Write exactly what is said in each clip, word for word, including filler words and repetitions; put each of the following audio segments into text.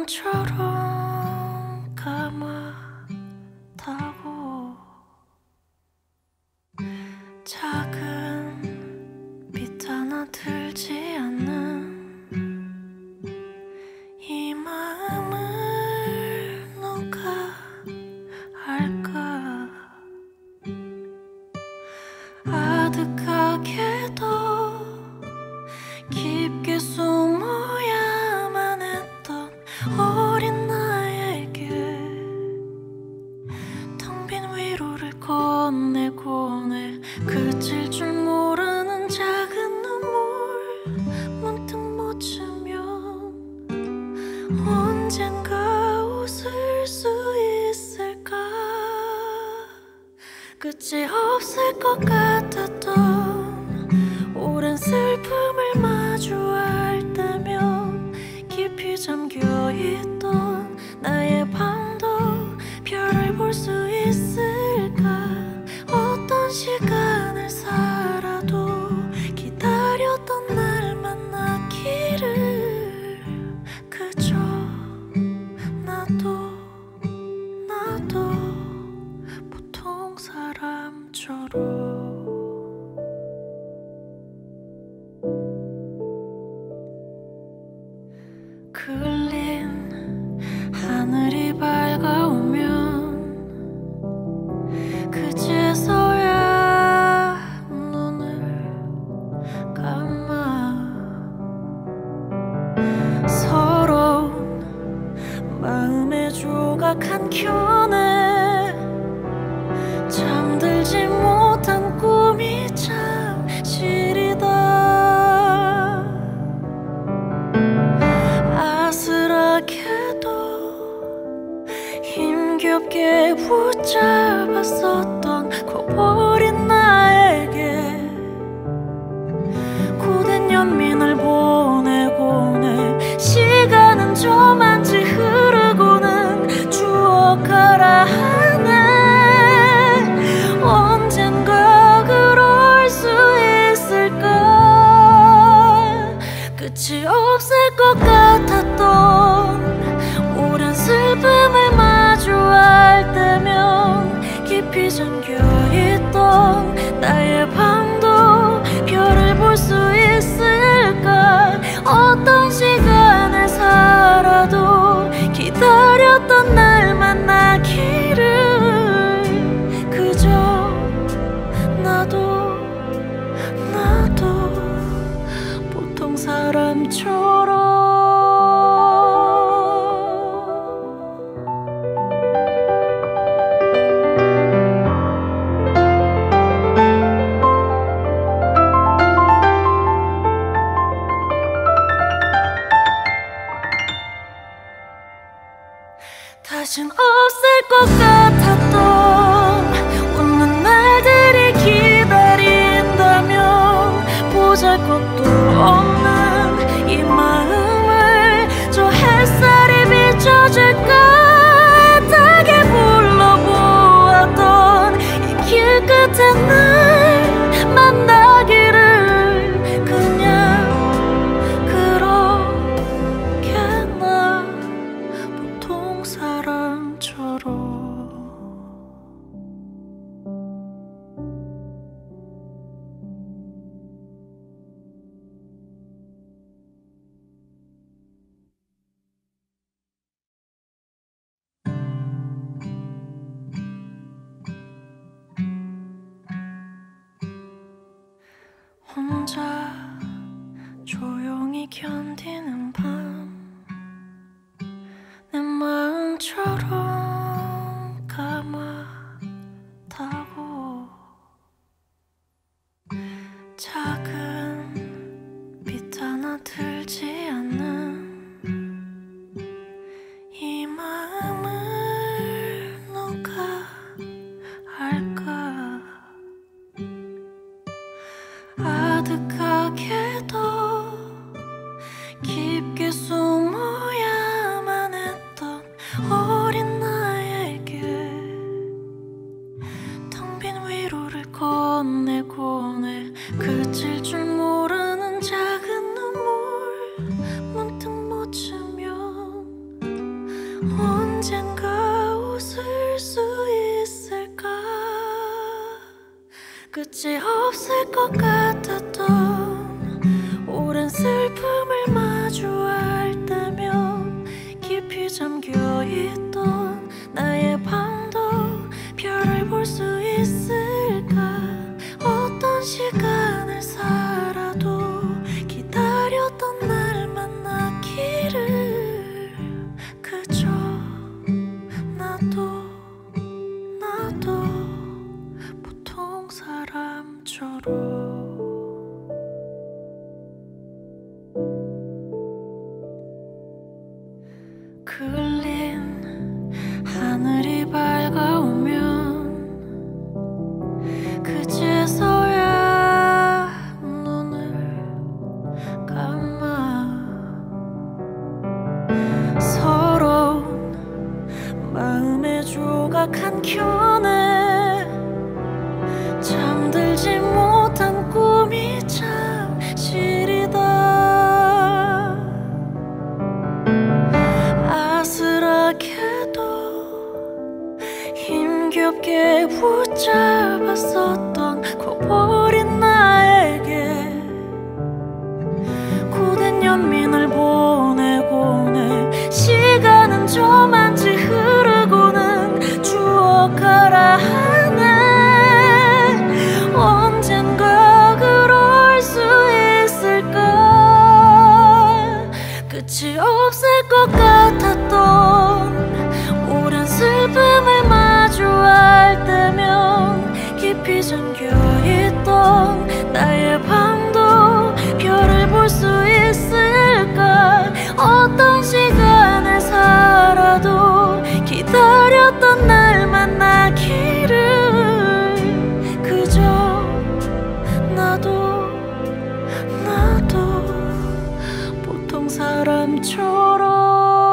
마음처럼 까맣다고 작은 빛 하나 들지 않는 이 마음을 누가 알까. 아득하게도 깊게 숨어야만 했던 어린 나에게 텅 빈 위로를 건네고내 그칠 줄 모르는 작은 눈물 문득 묻으면 언젠가 웃을 수 있을까. 끝이 없을 것 같았던 오랜 슬픔을 마주할 때면 깊이 잠겨있던 나의 밤도 별을 볼 수 있을까. 어떤 시간을 살아도 기다렸던 날 만나기를 그저 나도 나도 보통 사람처럼 그을린 하늘이 밝아오면 그제서야 눈을 감아 서러운 마음의 조각 한 켠에 잠들지 못한 꿈이 참 시리다. 아슬하게도 힘겹게 붙잡았었던 커버린 나에게 고된 연민을 보내고는 시간은 저만치 흐르고는 추억하라 하네. 언젠가 그럴 수 있을까. 끝이 없을 것 같았던 오랜 슬픔을 마주할 때면 깊이 잠겨있던 나의 밤도 별을 볼 수 있을까. 어떤 시간을 살아도 기다렸던 날 만나기를 그저 나도 나도 보통 사람처럼 다신 없을 것 같았던 웃는 날들이 기다린다면 보잘것도 없는 이 마음을 저 햇살이 비춰줄까. 애타게 불러보았던 이 길 끝에 날 만나기를 그냥 그렇게 나 보통 사람처럼 혼자 조용히 견디는 밤 내 마음처럼 까맣다고 작은 빛 하나 들지 않는 이 마음을 누가 알까. 아득하게도 언젠가 웃을 수 있을까. 끝이 없을 것 같았던 오랜 슬픔을 마주할 때면 깊이 잠겨있던 나의 밤도 별을 볼 수 있을까. 어떤 시간을 살아도 기다렸던 날 만나기를. 그저 나도 나도 보통 사람처럼. 그을린 하늘이 밝아오면 그제서야 눈을 감아. 서러운 마음의 조각 한 켠에 잠들지 못한 꿈이 참 시리다. 아슬하게도 힘겹게 붙잡았었던 커버린 나에게 고된 연민을 보내고는 시간은 저만치 흐르고는 추억하라 하네. 언젠가 그럴 수 있을까. 끝이 없을 것 같았던 오랜 슬픔을 마주할 때면 깊이 잠겨있던 나의 밤도 별을 볼 수 있을까. 어떤 시간을 살아도 기다렸던 날 만나기를. 그저 나도 나도 보통 사람처럼.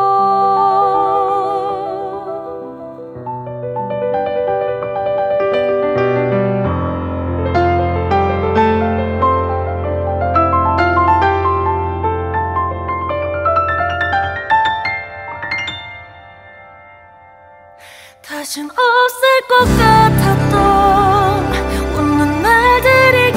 다신 없을 것 같았던 웃는 날들이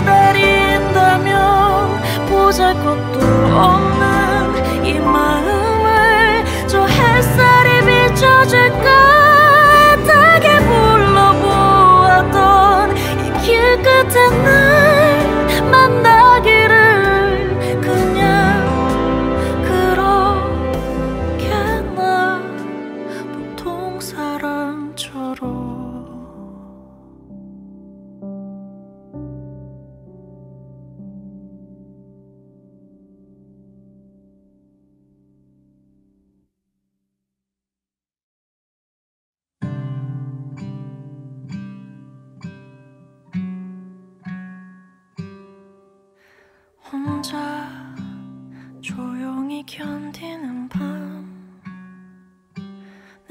기다린다면 보잘것도 없는 이 마음을 저 햇살이 비춰줄까. 애타게 불러보았던 이 길 끝에 날 만나기를. 그냥 그렇게 나 보통 사람처럼. 혼자 조용히 견디는 밤 내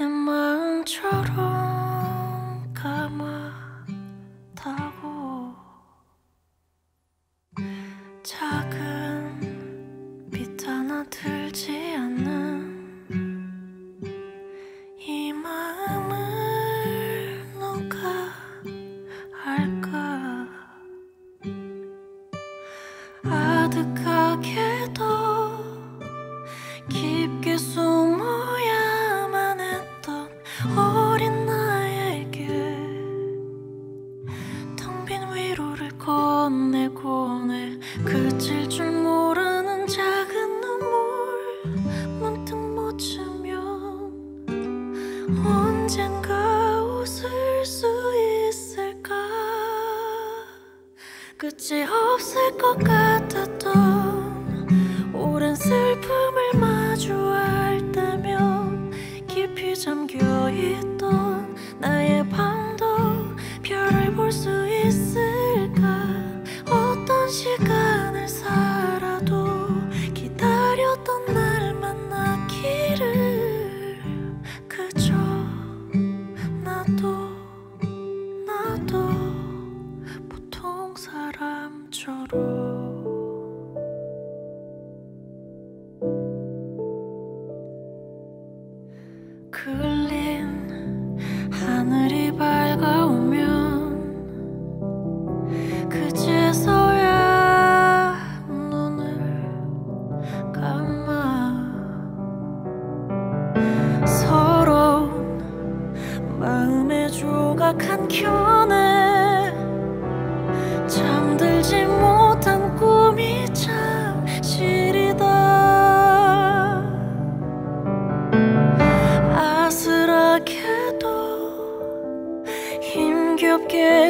마음처럼 까맣다고. 작은 빛 하나 들지 않는 이 마음을 누가 알까. 아득하게도 깊게 숨어야만 했던 어린 나에게 텅 빈 위로를 건네고내 그칠 줄 모르는 작은 눈물 문득 묻으면 언젠가 웃을 수 있을까. 끝이 없을 것 같았던 오랜 슬픔을 마주할 때면 깊이 잠겨있던 나의 밤도 별을 볼 수 있을까. 어떤 시간을 살아도 기다렸던 날 만나기를. 그저 나도 나도 보통 사람처럼. 조각한 켠에 잠들지 못한 꿈이 참 시리다. 아슬하게도 힘겹게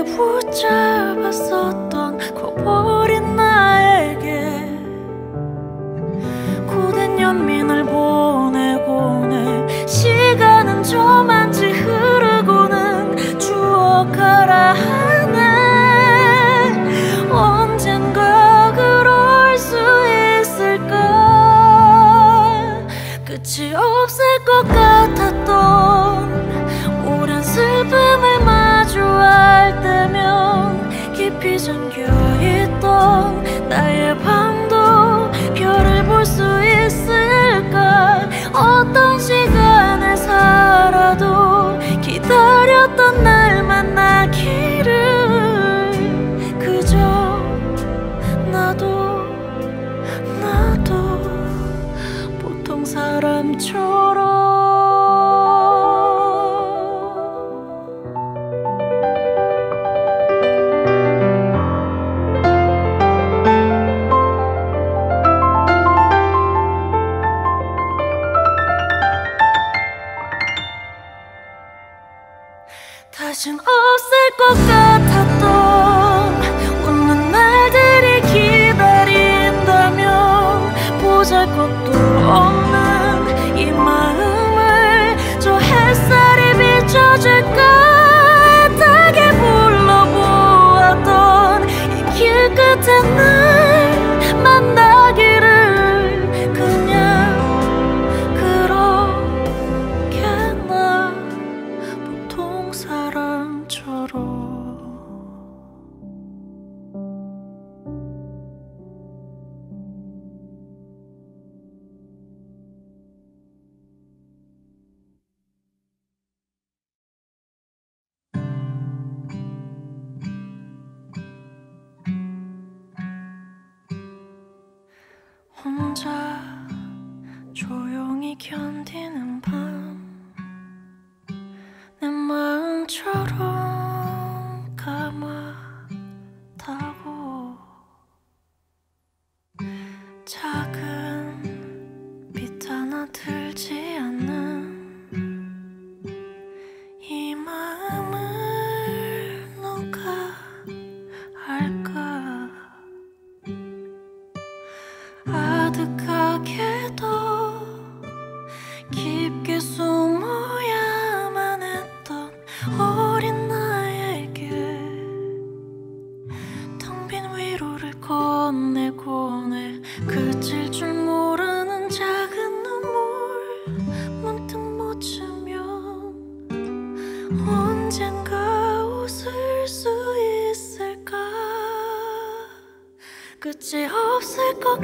붙잡았었던 커버린 나에게 고된 연민을 보내고는 시간은 저만치 흐르고는 추억하라 하네. 언젠가 그럴 수 있을까. 끝이 없을 것 같았던 오랜 슬픔을 마주할 때면 깊이 잠겨있던 나의 밤도 별을 볼 수 있을까. 어떤 시간을 살아도 기다렸던 날 만나기를 그저 나도 나도 보통 사람처럼. 다신 없을 것 같았던 웃는 날들이 기다린다면 보잘것도 없는 이 마음을 저 햇살이 비춰줄까. 애타게 불러보았던 이 길 끝에 날 만나기를 그냥 그렇게 나 보통 사람처럼. 혼자 조용히 견디는 밤 내 마음처럼 까맣다고. 작은 빛 하나 들지 않는 이 마음을 누가 알까. 아득하게도 깊게 숨어야만 했던 어린 나에게 텅 빈 위로를 건네고내 그칠 줄 모르는 작은 눈물 문득 묻으면 언젠가 웃을 수 있을까. 끝이 없을 것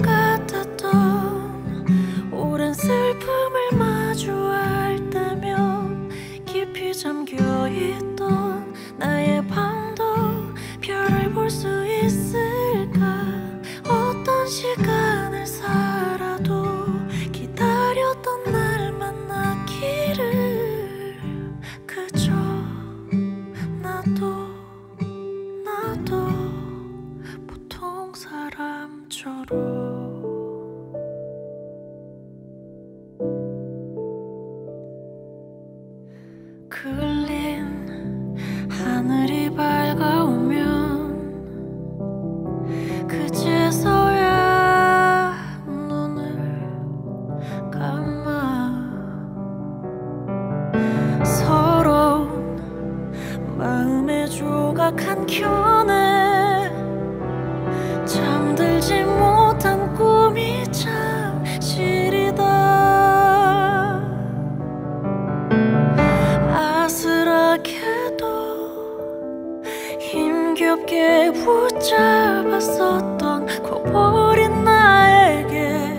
같았던 오랜 슬픔을 마주할 때면 깊이 잠겨있던 나의 밤도 별을 볼 수 있을까. 어떤 시간을 살아도 기다렸던 날 만나기를 그저 나도 나도 보통 사람처럼. 그을린 하늘이 밝아오면 그제서야 눈을 감아. 서러운 마음의 조각한 켠에 잠들지 못한 꿈이 참 시리다. 아슬하게도 힘겹게 붙잡았었던 커버린 나에게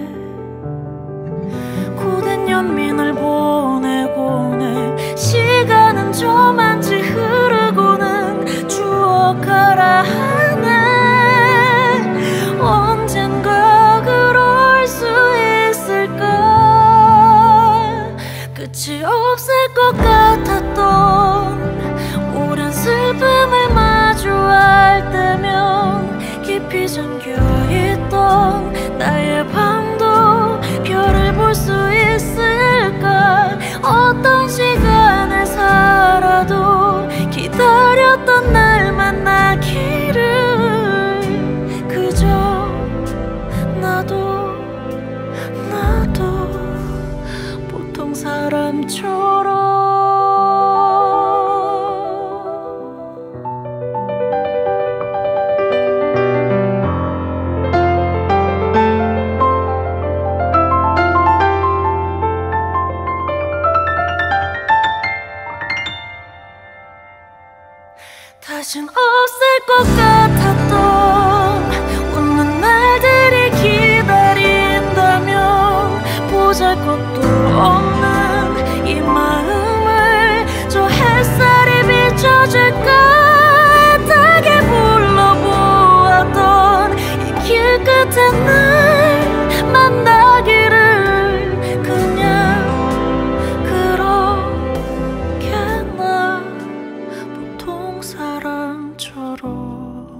고된 연민을 보내고는 시간은 저만치 흐르고는 추억하라 하네. 언젠가 그럴 수 있을까. 끝이 없을 것 같았던 오랜 사람처럼 다신 없을 것 같았던 웃는 날들이 기다린다면 보잘것도 없는 이 마음을 저 햇살이 비춰줄까 애타게 불러보았던 이 길 끝에 날 만나기를 그냥 그렇게 나 보통 사람처럼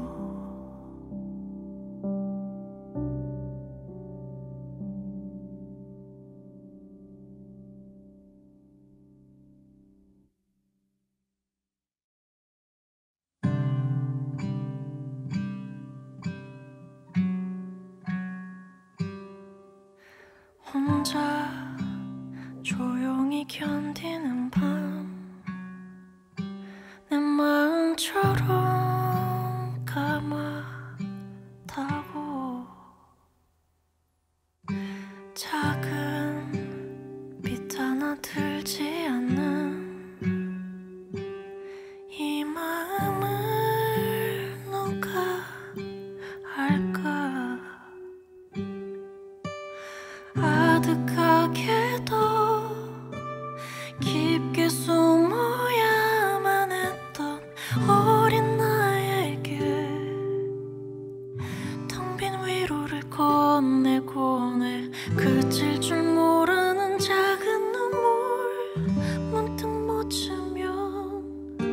혼자 조용히 견디는 밤 내 마음처럼 까맣다고 작은 빛 하나 들지 않는 이 마음을 누가 알까 아득하게도 깊게 숨어야만 했던 어린 나에게 텅 빈 위로를 건네고내 그칠 줄 모르는 작은 눈물 문득 묻으면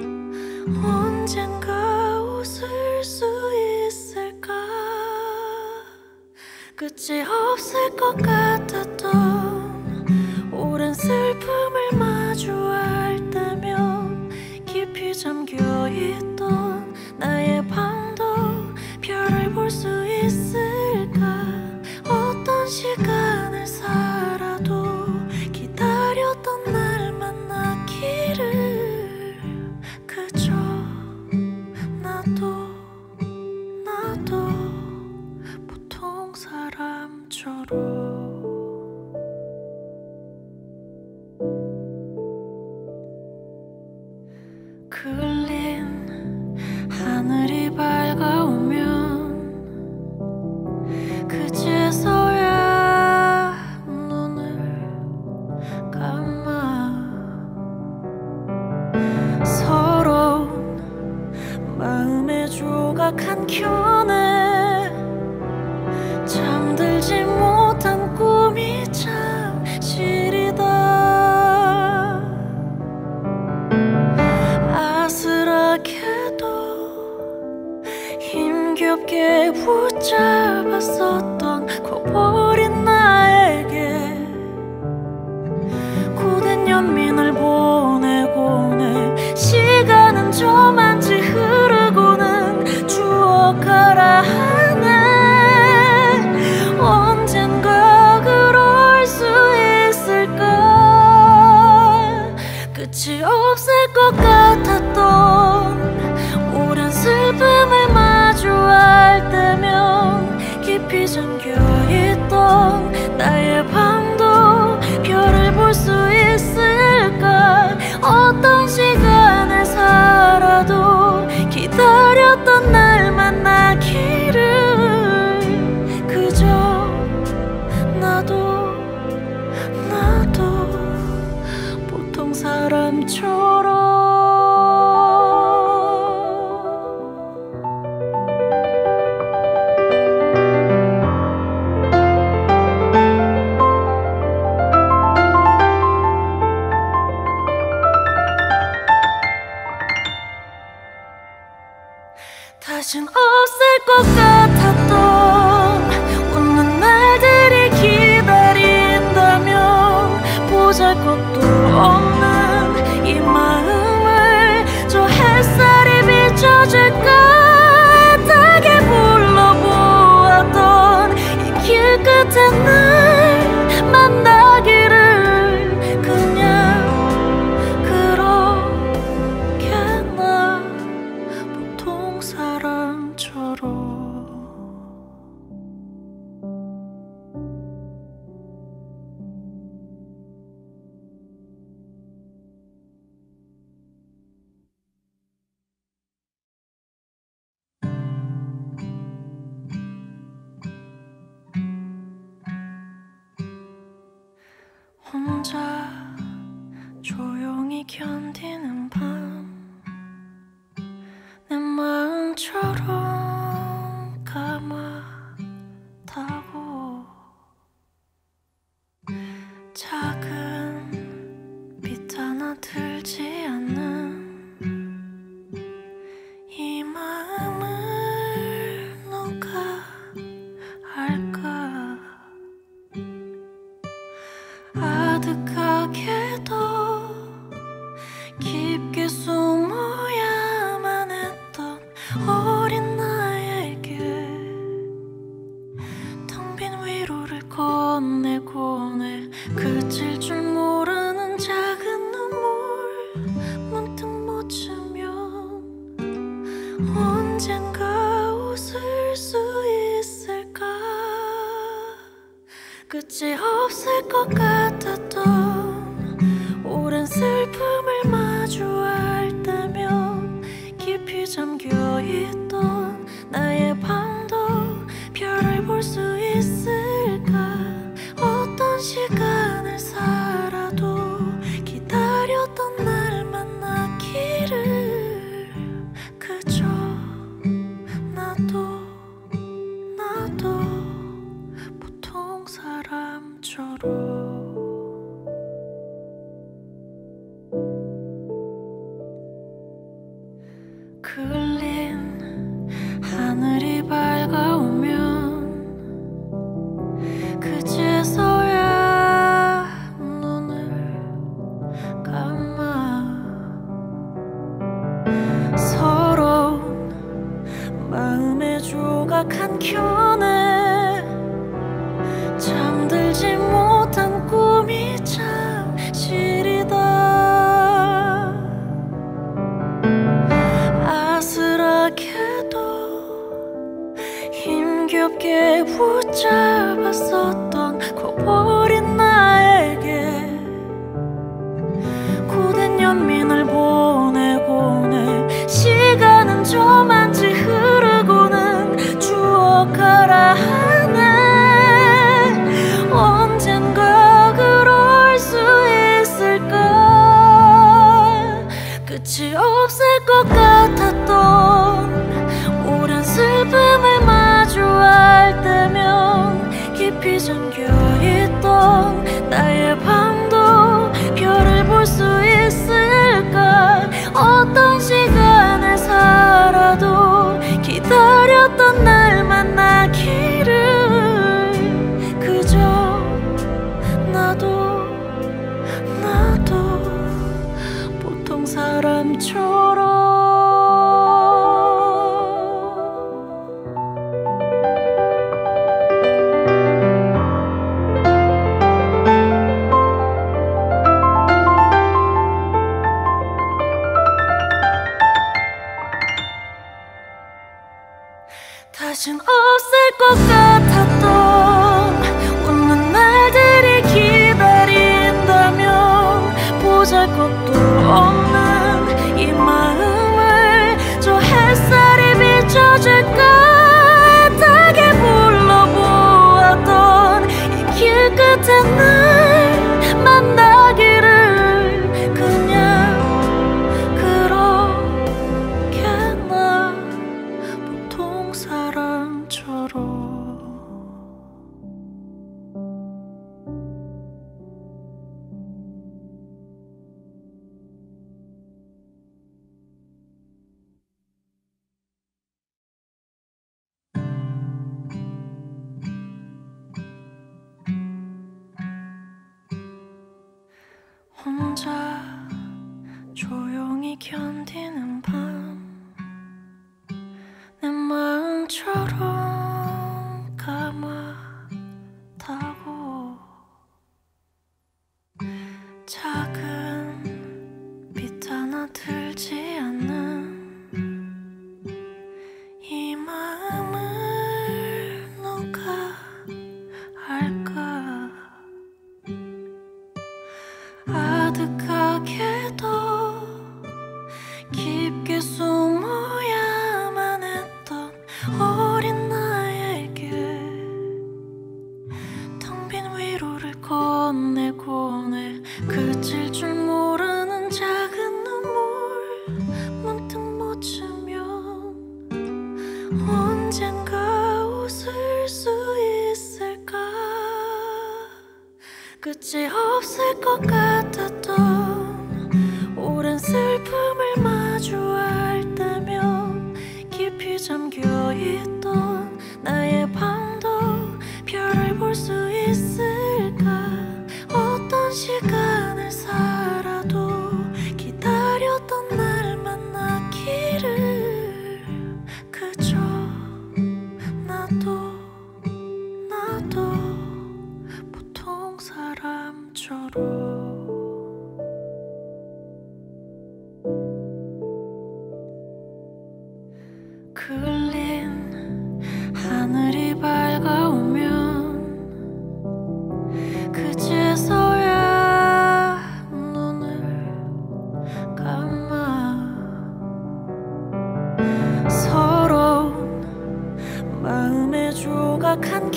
언젠가 웃을 수 있을까 끝이 없을 것 같았던 오랜 슬픔을 마주할 때면 깊이 잠겨있던 나의 밤도 별을 볼 수 있을까 어떤 시간을 살아도 기다렸던 날 만나기를 그저 나도 나도 보통 사람처럼 그을린 하늘이 밝아오면 그제서야 눈을 감아 서러운 마음의 조각 한 켠에 잠들지 못한 꿈이 참 시리다 아슬하게도 힘겹게 붙잡았었던 커버린 나에게 고된 연민을 보내고는 시간은 저만치 흐르고는 추억하라 하네 언젠가 그럴 수 있을까 끝이 없을 것 같았던 오랜 슬픔을 마주할 때면 깊이 잠겨있던 나의 밤도 별을 볼 수 있을까 어떤 시간을 살아도 기다렸던 날 만나기를 그저 나도 나도 보통 사람처럼 다신 없을 것 같았던 웃는 날들이 기다린다면 보잘것도 없는 이 마음을 저 햇살이 비춰줄까 애타게 불러보았던 이 길 끝에 날 만나기를 그냥 견디는 밤 내 마음처럼 까맣다고 작은 빛 하나 들지 않는 이 마음을 누가 알까 아득하게도 깊게 숨어야만 했던 어린 나에게 텅 빈 위로를 건네고 내 그칠 줄 모르는 작은 눈물 문득 묻으면 언젠가 웃을 수 있을까 끝이 없을 것 같았던 오랜 슬픔을 마주할 때면 깊이 잠겨있던 나의 밤도 별을 볼 수 있을까 어떤 시간을 살아도 기다렸던 날 만나기를 그저 나도 나도 보통 사람처럼 그을린 하늘이 밝아오면 그제서야 눈을 감아 서러운 마음의 조각 한 켠에 잠들지 못한 꿈이 참 시리다 아슬하게도 힘겹게 붙잡았었던 커버린 나에게 고된 연민을 보내고 내 시간은 저만치 흐르고는 추억하라 하네 언젠가 그럴 수 있을까 끝이 없을 것 같았던 오랜 슬픔을 마주할 때면 깊이 잠겨있던 나의 밤도 별을 볼 수 있을까 어떤 시간을 살아도 기다렸던 날 만나기를 그저 나도 나도 보통 사람처럼 다신 없을 것 같았던 웃는 날들이 기다린다면 보잘것도 없는 이 마음을 저 햇살이 비춰줄까 애타게 불러보았던 이 길 끝에 날 만나기를 그냥 그렇게 나 보통 사람처럼 혼자 조용히 견디는 밤 내 마음처럼 까맣다고 작은 빛 하나 들지 않는 이 마음을 누가 알까 아득하게도 깊게 숨어야만 했던 어린 나에게 텅 빈 위로를 건네고 내 그칠 줄 모르는 작은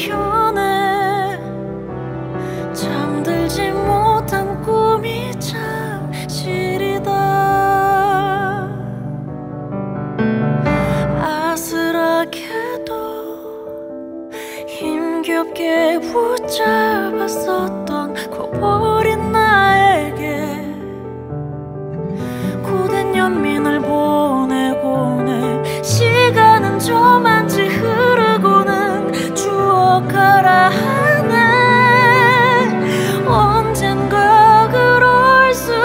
견해 잠들지 못한 꿈이 참 시리다. 아슬하게도 힘겹게 붙잡았었던 커버린 나에게 고된 연민을 보내고네. 시간은 저만치 흐르고는 추억하라 하네. 언젠가 그럴 수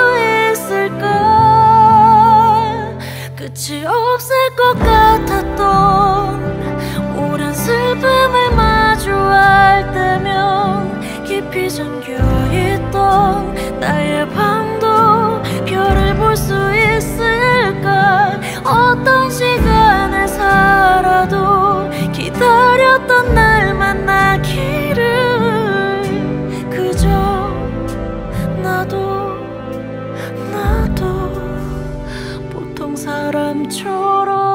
있을까. 끝이 없을 것 같았던 오랜 슬픔을 마주할 때면 깊이 잠겨있던 나의 밤도 별을 볼 수 있을까. 어떤 시간을 살아도 기다렸던 날 만나기를 그저 나도 나도 보통 사람처럼.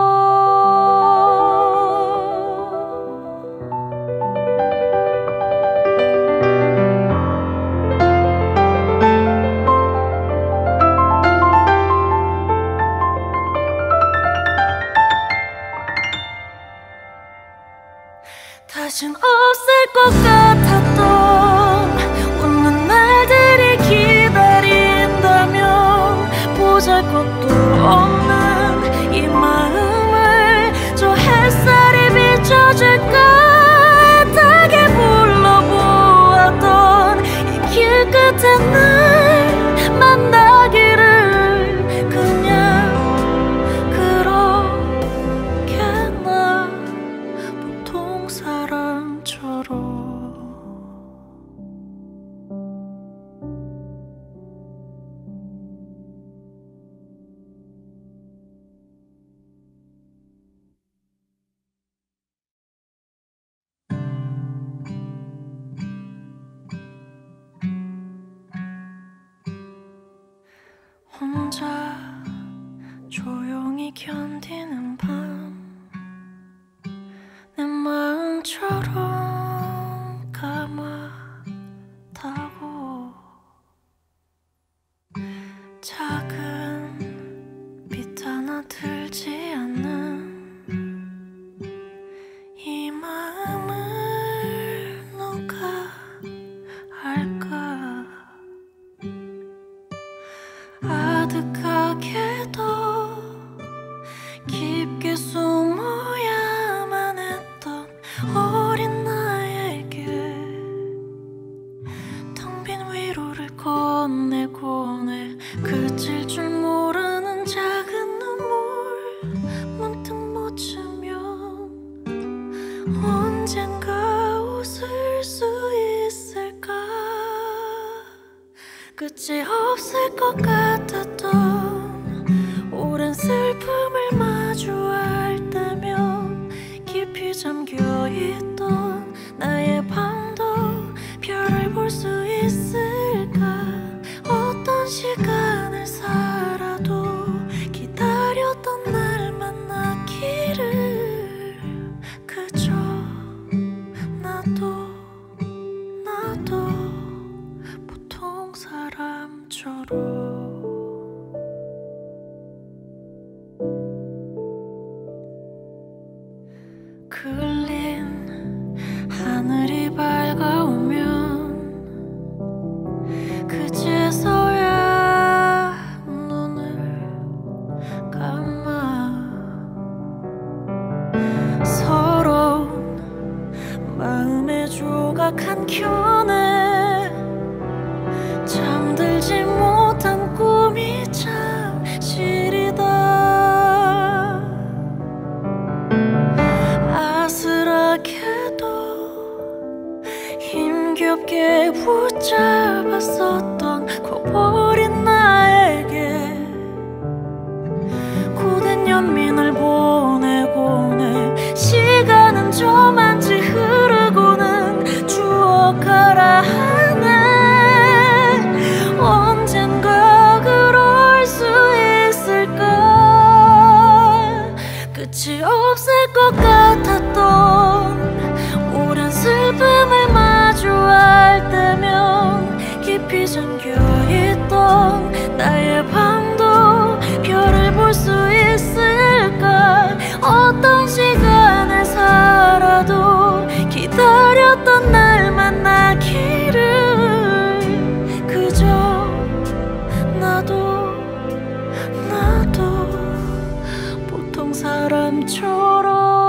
다신 없을 것 같았던 웃는 날들이 기다린다면 보잘것도 없는 이 마음을 저 햇살이 비춰줄까. 애타게 불러보았던 이 길 끝에 날 만나기를 그냥 그렇게 나 보통 사람처럼. 혼자 조용히 견디는 밤 내 마음처럼 까맣다고. 작은 빛 하나 들지 않는 이 마음을 누가 알까. 아득하게도 깊게 숨어야만 했던 어린 나에게 텅 빈 위로를 건네고내. 그칠 줄 모르는 작은 눈물 문득 묻으면 언젠가 웃을 수 있을까. 끝이 없을 것 같았던 오랜 슬픔을 마주할 때면 깊이 잠겨있던 나의 밤도 별을 볼 수 있을까. 어떤 시간을 살아도 기다렸던 날 만나기를 그저 나도 나도 보통 사람처럼. 그을린 하늘이 밝아오면 그제서야 눈을 감아. 서러운 마음의 조각 한 켠에 잠들지 못한 꿈 사람처럼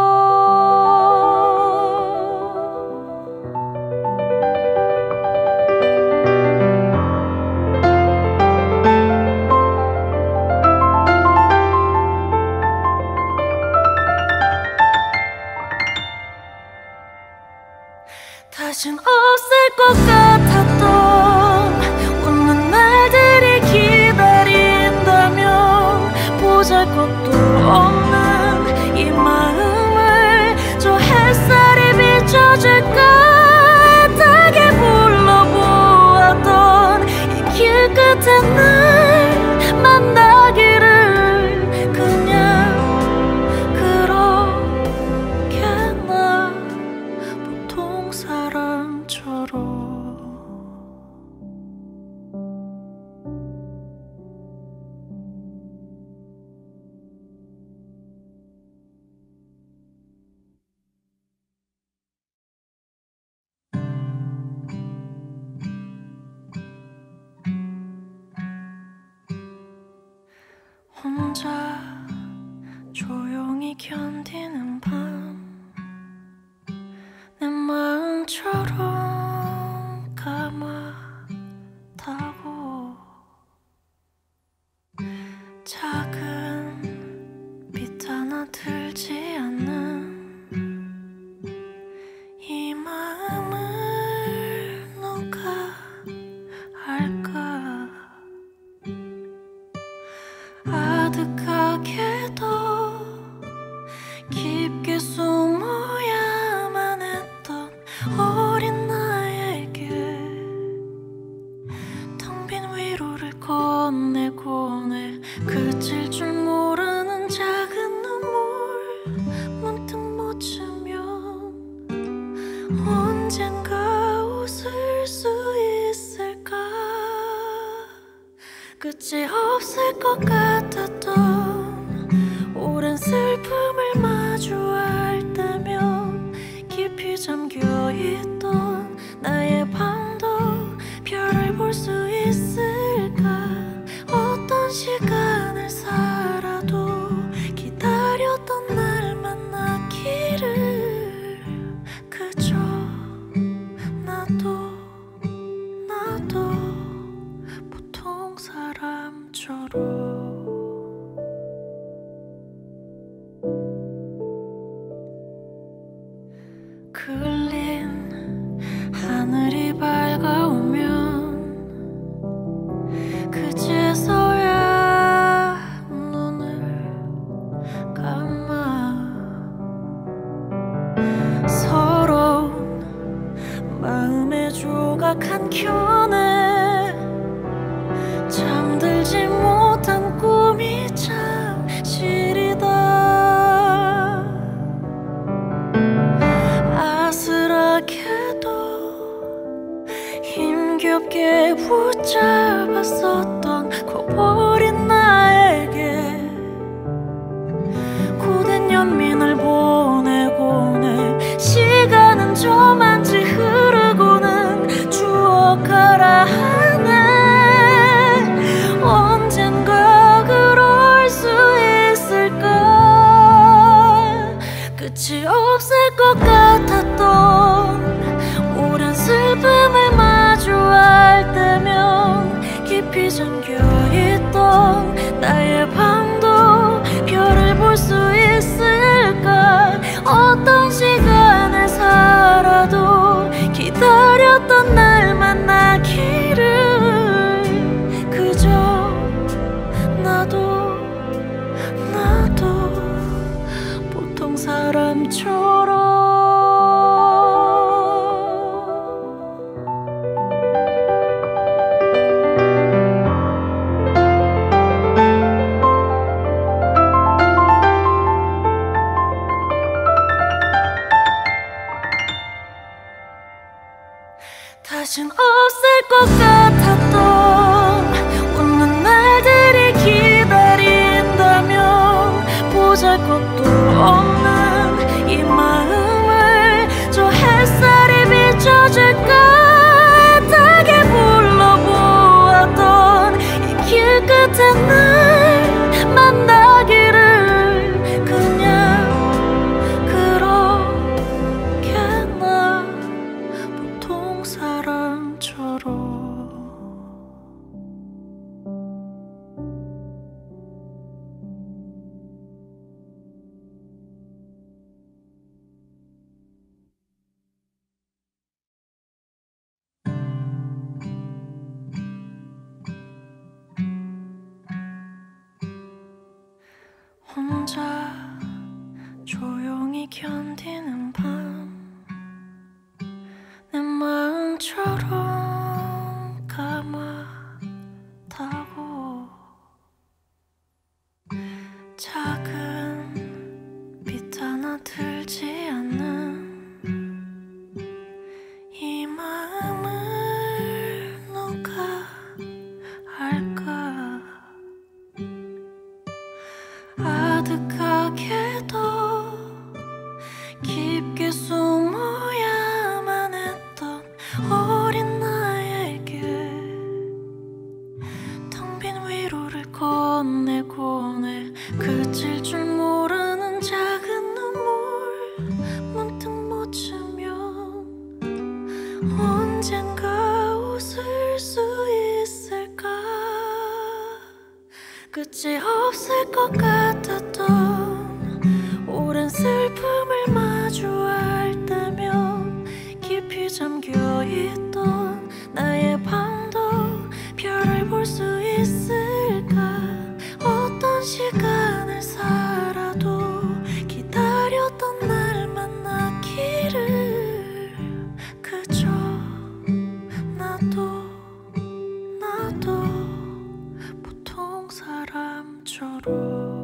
다신 없을 것 같았던 웃는 날들이 기다린다면 보잘것도 없는 이 마음을 저 햇살이 비춰줄까 애타게 불러보았던 이 길 끝에 날 만나기를 그냥 그렇게 나 보통 사람처럼 혼자 조용히 견디는 밤 내 마음처럼 까맣다고 작은 빛 하나 들지 않는 이 마음을 누가 알까 아득하게도 깊게 숨어야만 했던 어린 나에게 텅 빈 위로를 건네고내 그칠 줄 모르는 작은 눈물 문득 묻으면 언젠가 웃을 수 있을까 끝이 없을 것 같았던 오랜 슬픔을 마주할 때면 깊이 잠겨있던 나의 밤도 별을 볼 수 있을까 어떤 시간을 살아도 기다렸던 날 만나기를 그저 나도 나도 보통 사람처럼 그을린 하늘이 밝아오면 그제서야 눈을 감아 서러운 마음의 조각 한 켠에 잠들지 못한 꿈이 참 시리다 아슬하게도 힘겹게 붙잡았었던 커버린 나에게 고된 연민을 보내고는 시간은 저만치 흐르고는 추억하라 하네 언젠가 그럴 수 있을까 끝이 없을 것 같았던 오랜 슬픔을 마주할 때면 깊이 잠겨있던 나의 밤도 별을 볼 수 있을까 어떤 시간을 살아도 기다렸던 날 만나기를 그저 나도 나도 보통 사람처럼 다신 없을 것 같았던 웃는 날들이 기다린다면 보잘것도 없는 이 마음을 저 햇살이 비춰줄까 애타게 불러보았던 이 길 끝에 날 만나기를 그냥 혼자 조용히 견디는 밤 내 마음처럼 까맣다고 작은 빛 하나 들지 않는 이 마음을 누가 알까 아득하게도 깊게 숨어야만 했던 어린 나에게 텅 빈 위로를 건네고내 그칠 줄 모르는 작은 눈물 문득 묻으면 언젠가 웃을 수 있을까 끝이 없을 것 같았던 오랜 슬픔을 마주할 때면 깊이 잠겨있던 나의 밤도 별을 볼 수 있을까 어떤 시간을 살아도 기다렸던 날 만나기를 그저 나도 나도 보통 사람처럼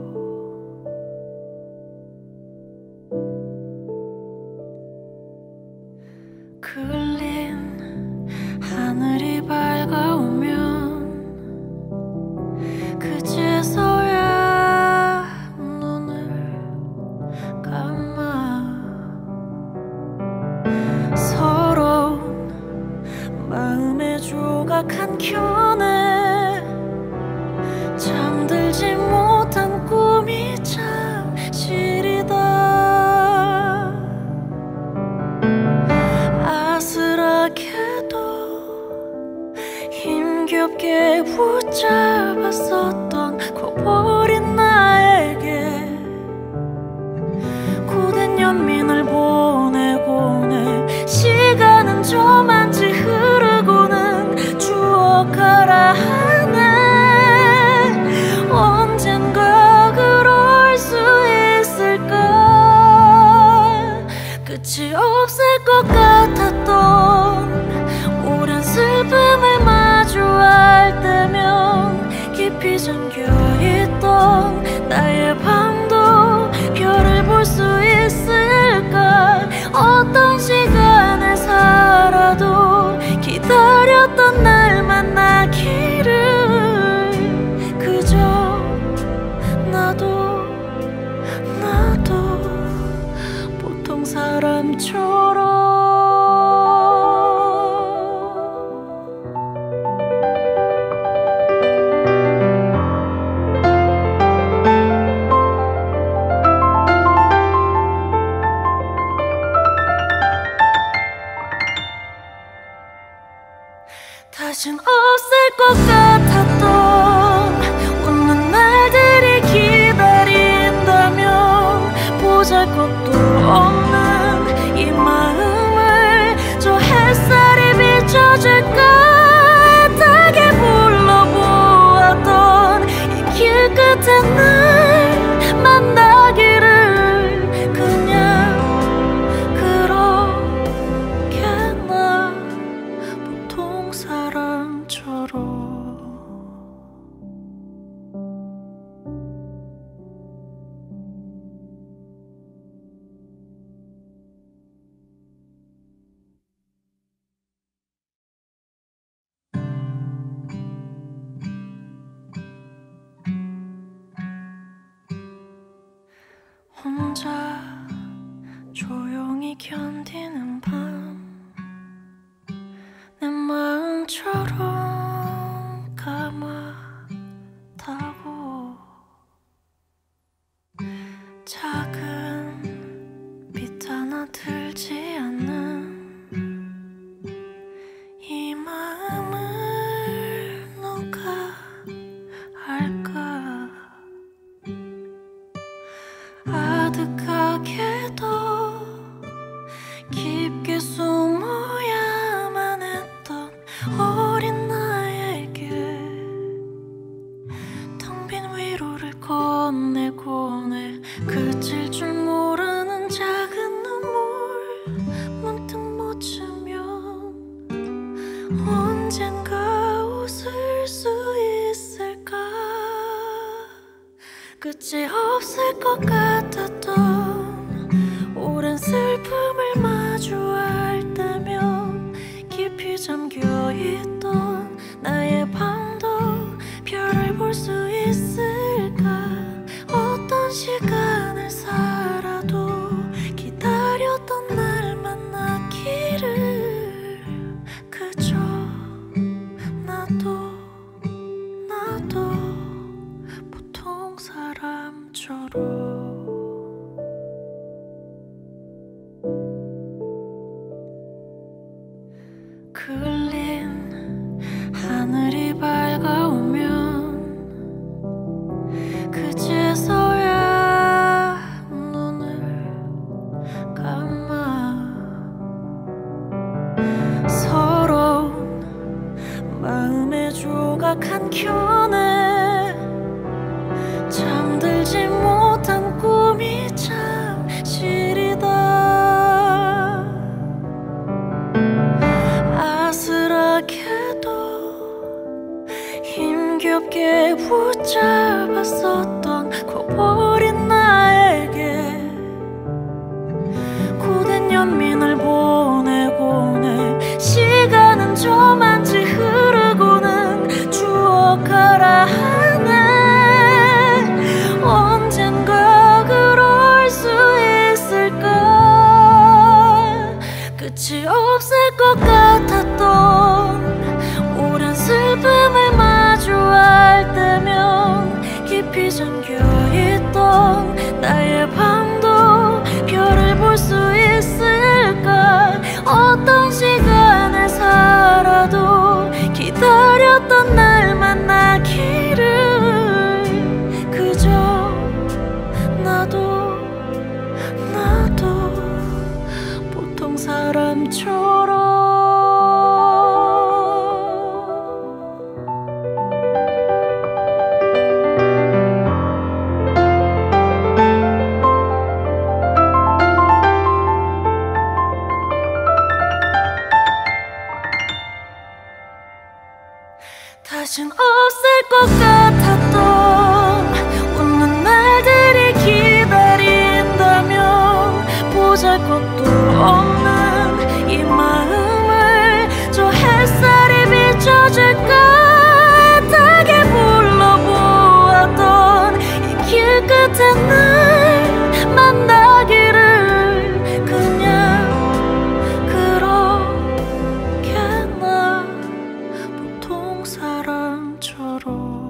그을린 하늘이 밝아오면 그제서야 눈을 감아 서러운 마음의 조각 한 켠에 잠들지 못한 꿈이 참 시리다 아슬하게도 힘겹게 붙잡았었던 커버린 나에게 고된 연민을 보내고는 시간은 저만치 흐르고는 추억하라 하네 언젠가 그럴 수 있을까 끝이 없을 것 같았던 오랜 슬픔을 마주할 때면 깊이 잠겨있던 나의 밤도 별을 볼 수 있을까 어떤 시간을 살아도 기다렸던 날 만나기를 그저 나도 나도 보통 사람처럼 다신 없을 것 같았던 웃는 날들이 기다린다면 보잘것도 없는 이 마음을 저 햇살이 비춰줄까 애타게 불러보았던 이 길 끝에 날 만나기를 그냥 그렇게 나 보통 사람처럼 혼자 조용히 견디는 밤 내 마음처럼 까맣다고 작은 빛 하나 들지 않는 이 마음을 누가 알까 아득하게도 깊게 숨어야만 했던 어린 나에게 텅 빈 위로를 건네고 끝이 없을 것 같았던 오랜 슬픔을 마주할 때면 깊이 잠겨있던 나의 밤도 별을 볼 수 있을까. 어떤 시간을 살아도 기다렸던 날 만나기를. 그저 나도 나도 보통 사람처럼 그을린 하늘이 밝아오면 그제서야 눈을 감아. 서러운 마음의 조각 한 켠에 잠들지 못한 꿈이 참 시리다. 아슬하게도 힘겹게 붙잡았었던 커버린 나에게 고된 연민을 보내고는 시간은 저만치 흐르고는 추억하라 하네. 언젠가 그럴 수 있을까. 끝이 없을 것 같았던 오랜 슬픔을 마주할 때면 깊이 잠겨있던 나의 밤도 별을 볼 수 있을까. 어떤 시간을 살아도 기다렸던 날 만나기를. 그저 나도 나도 보통 사람처럼 다신 없을 것 같았던 웃는 날들이 기다린다면 보잘것도 없는 이 마음을 저 햇살이 비춰줄까. 애타게 불러보았던 이 길 끝에 날 만나기를. 그냥 그렇게 나 보통 사람처럼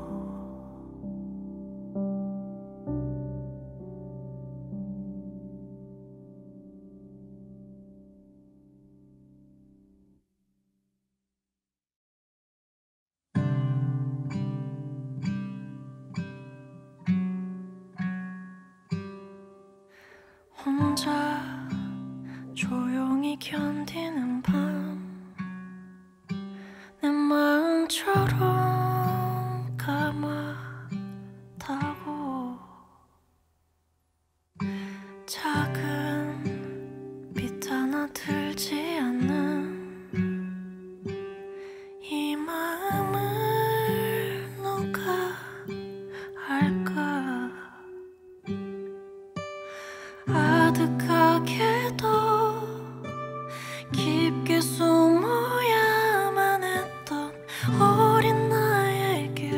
혼자 조용히 견디는 밤 내 마음처럼 까맣다고. 작은 빛 하나 들지 않는 이 마음을 누가 알까. 아득하게도 깊게 숨어야만 했던 어린 나에게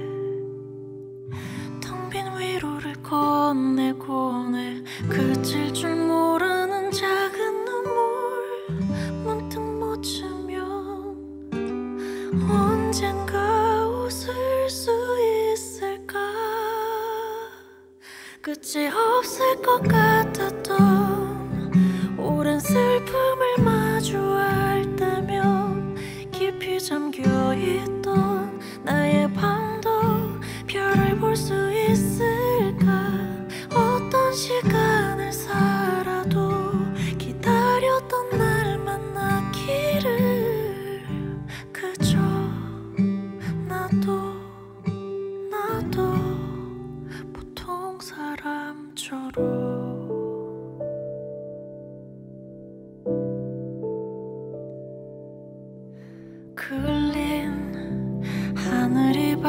텅 빈 위로를 건네고내 그칠 줄 모르는 작은 눈물 문득 묻으면 언젠가 웃을 수 있을까. 끝이 없을 것 같았던 오랜 슬픔을 마주할 때면 깊이 잠겨있던 나의 밤도 별을 볼 수 있을까. 어떤 시간을 살아도 기다렸던 날 만나기를. 그저 나도 나도 보통 사람처럼 그을린 하늘이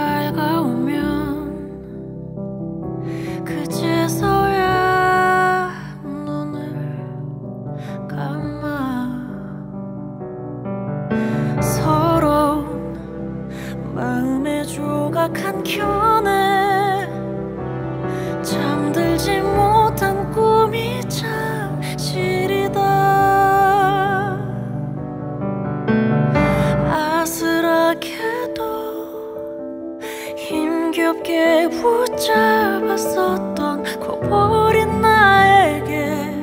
견해 잠들지 못한 꿈이 참 시리다. 아슬하게도 힘겹게 붙잡았었던 커버린 나에게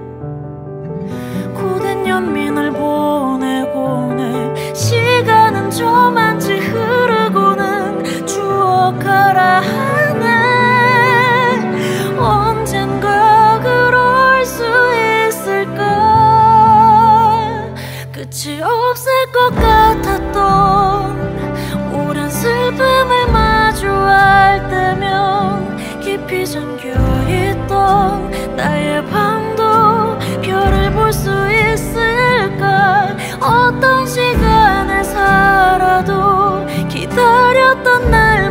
고된 연민을 보내고 내 시간은 저만치 흐르고는 추억하라 하네. 언젠가 그럴 수 있을까. 끝이 없을 것 같았던 오랜 슬픔을 마주할 때면 깊이 잠겨있던 나의 밤도 별을 볼 수 있을까. 어떤 시간을 살아도 기다렸던 날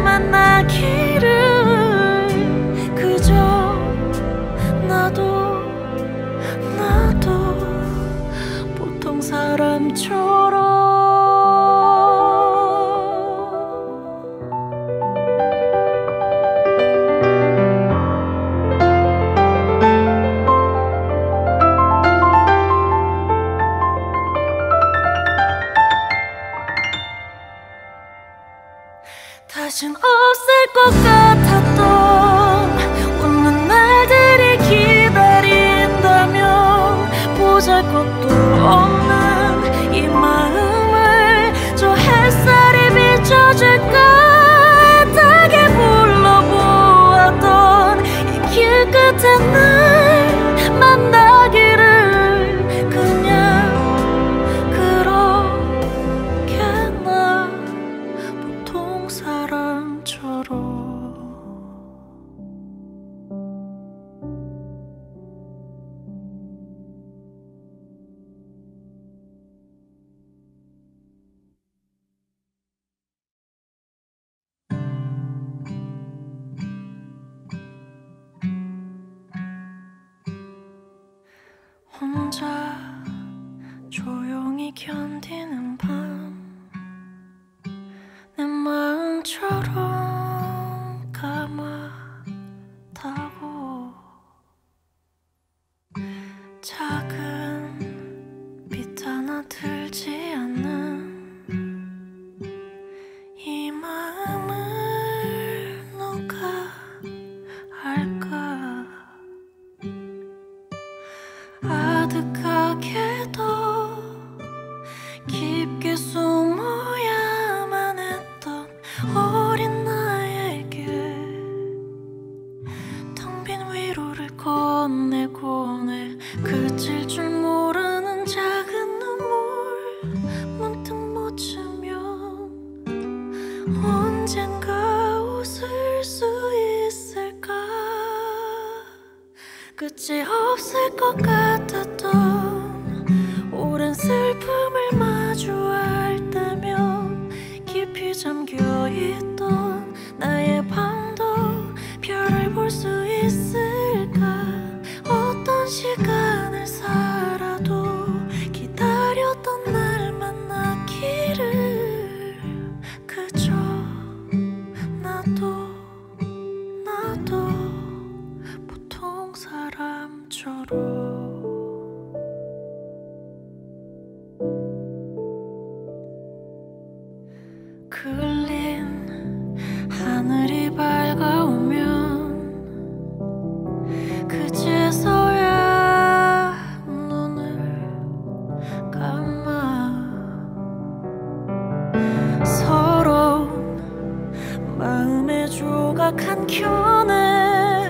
만나기를 그저 나도 나도 보통 사람처럼. 다신 없을 것 같았던 웃는 날들이 기다린다면 보잘것도 없는 이 마음을 저 햇살이 비춰줄까. 애타게 불러보았던 이 길 끝에 날 만나기를 그냥 그렇게 나 보통 사람처럼. 혼자 조용히 견디는 밤 내 마음처럼 까맣다고. 작은 빛 하나 들지 않는 이 마음을 누가 알까. 아득하게도 깊게 숨어야만 했던 어린 나에게 텅 빈 위로를 건네고 내 그칠 줄 모르는 작은 눈물 문득 묻으면 언젠가 웃을 수 있을까. 끝이 없을 것 같았던 오랜 슬픔을 마주할 때면 깊이 잠겨있던 나의 밤도 별을 볼 수 있을까. 어떤 시간을 살아도 기다렸던 날 만나기를 그저 나도 나도 보통 사람처럼. 그을린 하늘이 밝아오면 그제서야 눈을 감아. 서러운 마음의 조각 한 켠에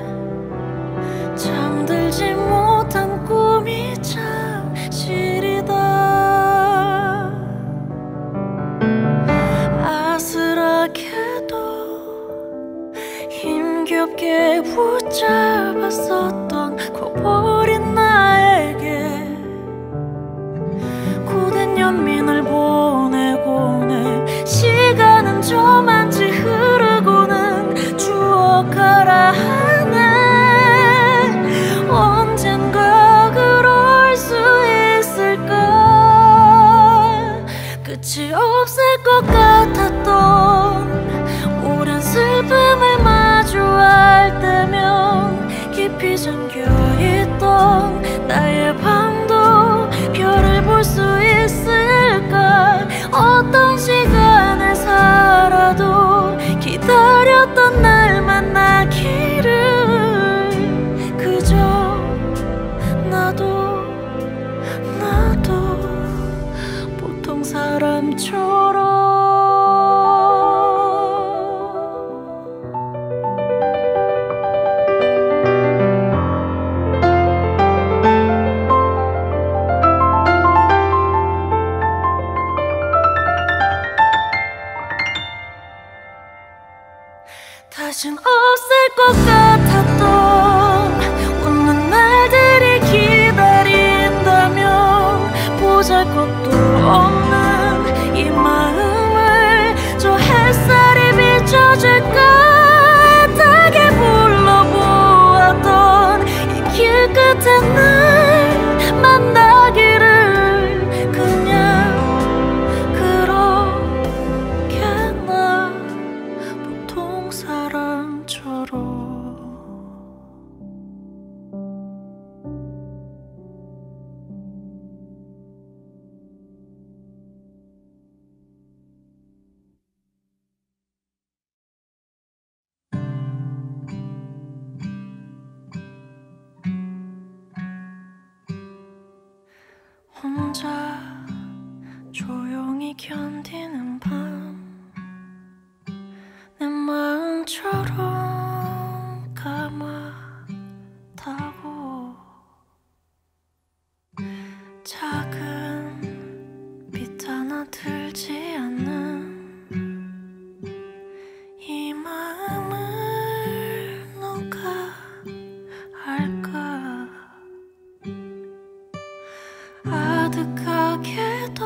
잠들지 못한 꿈이 참 시리다. 아슬하게도 힘겹게 붙잡았었던 커버린 나에게 고된 연민을 보내고 내 시간은 저만치 흐르고는 추억하라 하네. 언젠가 그럴 수 있을까. 끝이 없을 것 같았던 오랜 슬픔 기다렸던 날 만나기를 그저 나도 나도 보통 사람처럼 다신 없을 것 같았던 웃는 날들이 기다린다면 보잘것도 없는 이 마음을 저 햇살이 비춰줄까 애타게 불러보았던 이 길 끝에 날 만나기를 그냥 그렇게 나 보통 사람처럼 혼자 조용히 견디는 밤 내 마음처럼 까맣다고 작은 빛 하나 들지 않는 이 마음을 누가 알까 아득하게도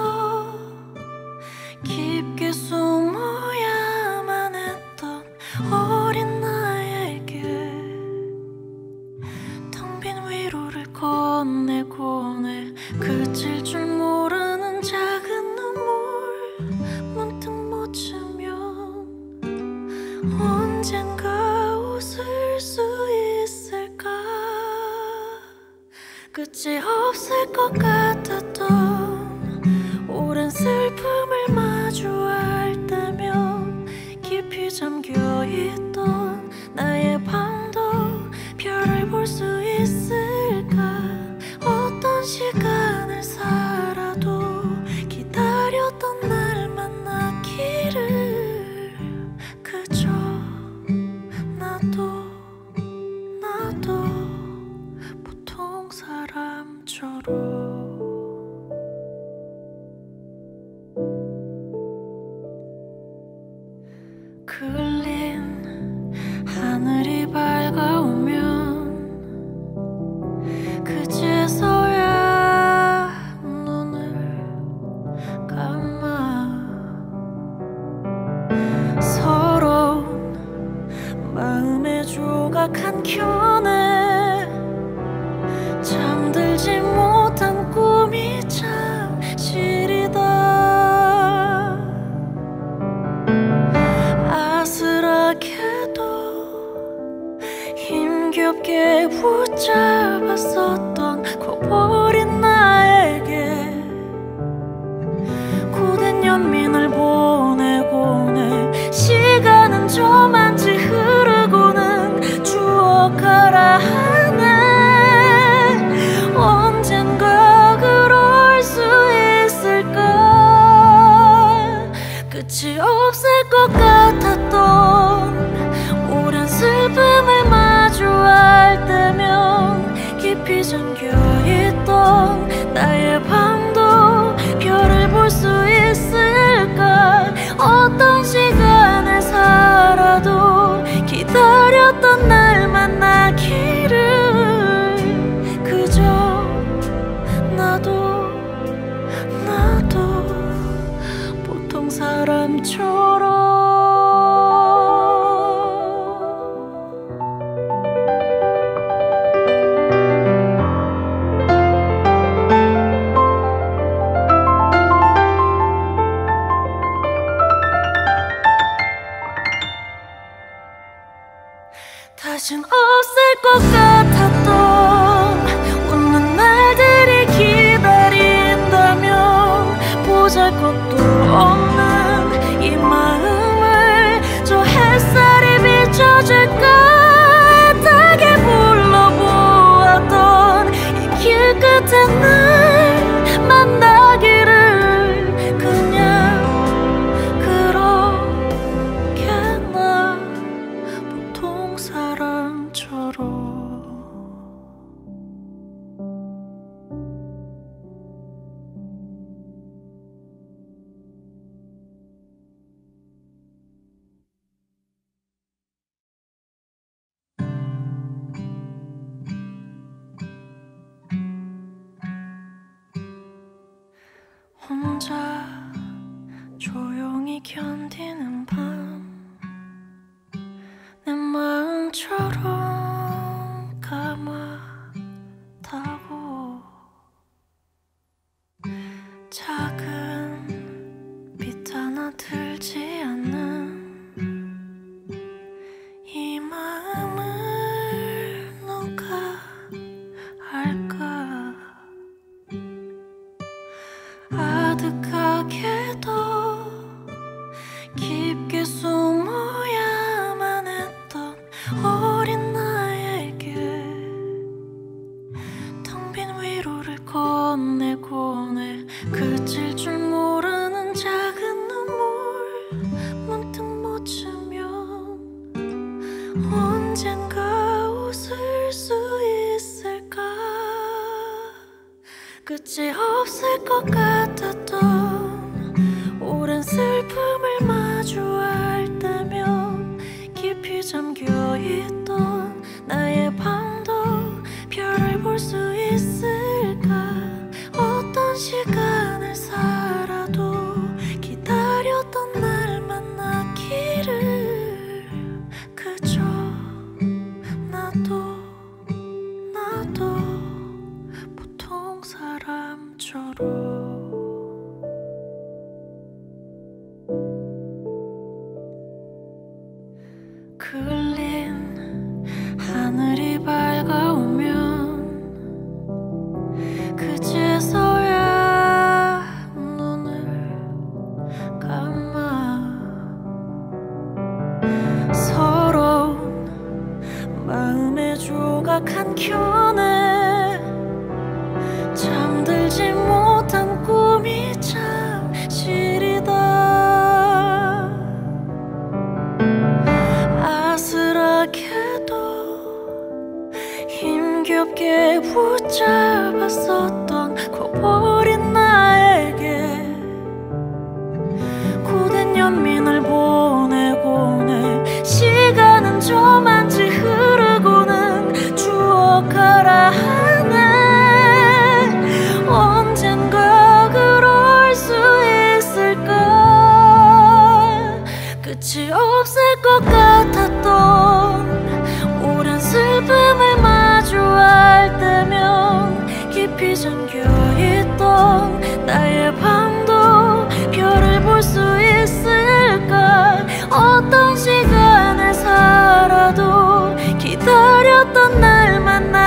깊게 숨어야만 했던 어린 나에게 텅 빈 위로를 건네고내 그칠 줄 모르는 작은 눈물 문득 묻으면 언젠가 웃을 수 있을까 끝이 없을 것 같았던 오랜 슬픔을 마주할 때면 깊이 잠겨있던 나의 밤도 별을 볼 수 있을까 어떤 시간을 살아도 기다렸던 날 만나기를 그저 나도 나도 보통 사람처럼 그을린 하늘이 밝아오면 그제서야 눈을 감아 서러운 마음의 조각 한 켠에 잠들지 못한 꿈이 참 시리다 아슬하게도 힘겹게 붙잡았었던 커버린 나에게 고된 연민을 보내고는 시간은 저만치 흐르고는 추억하라 하네 언젠가 그럴 수 있을까 끝이 없을 것 같았던 오랜 슬픔을 마주할 때면 깊이 잠겨있던 나의 밤도 별을 볼 수 있을까 어떤 시간을 살아도 기다렸던 날 만나기를 그저 나도 나도 보통 사람처럼 다신 없을 것 같았던 웃는 날들이 기다린다면 보잘것도 없는 이 마음을 저 햇살이 혼자 조용히 견디는 밤 내 마음처럼 까맣다고 작은 빛 하나 들지 않는 이 마음을 누가 알까 아득하게도 깊게 숨어야만 했던 어린 나에게 텅 빈 위로를 건네고 내 그칠 줄 모르는 작은 눈물 문득 묻으면 언젠가 웃을 수 있을까 끝이 없을 것 같았던 오랜 슬픔을 마주할 때면 깊이 잠겨있던 나의 밤도 별을 볼 수 있을까 어떤 시간을 살아도 기다렸던 날 만나기를 그저 나도 나도 보통 사람처럼 그을린 하늘이 밝아오면 그제서야 눈을 감아 서러운 마음의 조각 한 켠에 잠들지 못한 꿈이 참 시리다 아슬하게도 힘겹게 붙잡았었던 커버린 나에게 고된 연민을 보내고 내 시간은 저만치 흐르고는 추억하라 하네 언젠가 그럴 수 있을까 끝이 없을 것 같았던 오랜 슬픔을 마주할 때면 깊이 잠겨있던 나의 밤도 별을 볼 수 있을까 어떤 시간을 살아도 기다렸던 날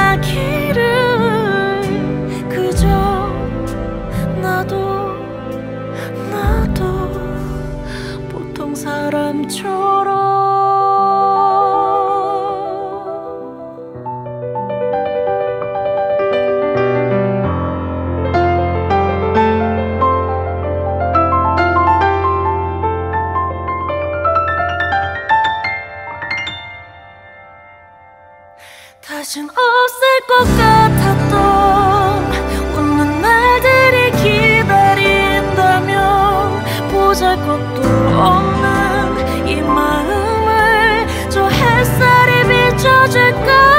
만나기를 그저 나도 나도 보통 사람처럼 다신 없을 것 같았던 웃는 날들이 기다린다면 보잘것도 없는 이 마음을 저 햇살이 비춰줄까